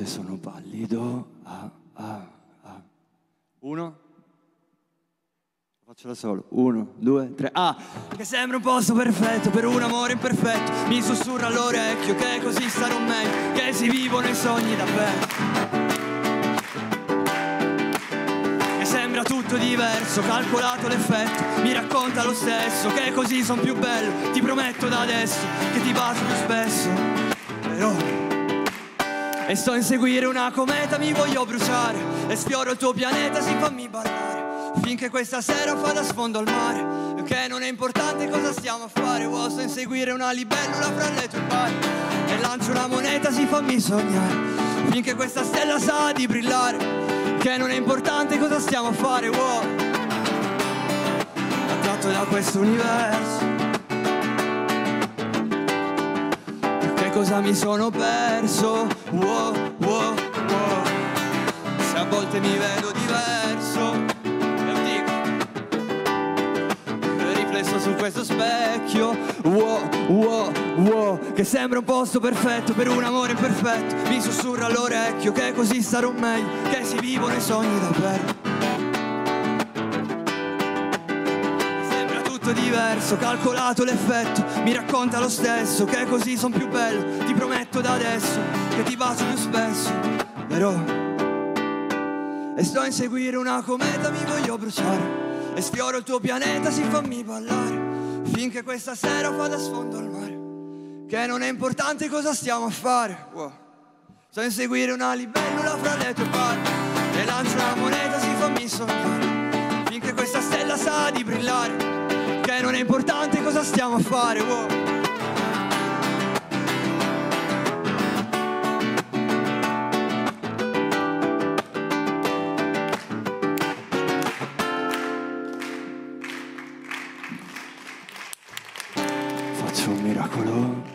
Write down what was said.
volte sono pallido. Uno. Faccio da solo. 1, 2, 3. Che sembra un posto perfetto per un amore imperfetto. Mi sussurra all'orecchio che così starò meglio, che si vivono i sogni davvero. Sembra tutto diverso, calcolato l'effetto. Mi racconta lo stesso, che così son più bello. Ti prometto da adesso che ti bacio più spesso. Però e sto a inseguire una cometa, mi voglio bruciare. E sfioro il tuo pianeta, sì fammi ballare. Finché questa sera fa da sfondo al mare. Che non è importante cosa stiamo a fare. Sto a inseguire una libellula fra le tue pari. E lancio una moneta, sì fammi sognare. Finché questa stella sa di brillare. Che non è importante cosa stiamo a fare, attratto da questo universo. Che cosa mi sono perso, se a volte mi vedo diverso. Riflesso su questo specchio, che sembra un posto perfetto per un amore imperfetto. Mi sussurra all'orecchio che così starò meglio, che si vivono i sogni davvero. Sembra tutto diverso, calcolato l'effetto. Mi racconta lo stesso che così son più bello. Ti prometto da adesso che ti bacio più spesso. Però e sto a inseguire una cometa, mi voglio bruciare. E sfioro il tuo pianeta, sì fammi ballare. Finché questa sera fa da sfondo al mare. Che non è importante cosa stiamo a fare. Sto a inseguire una libellula fra le tue parti. E lancio una moneta, sì fammi sognare. Finché questa stella sa di brillare. Che non è importante cosa stiamo a fare. Faccio un miracolo.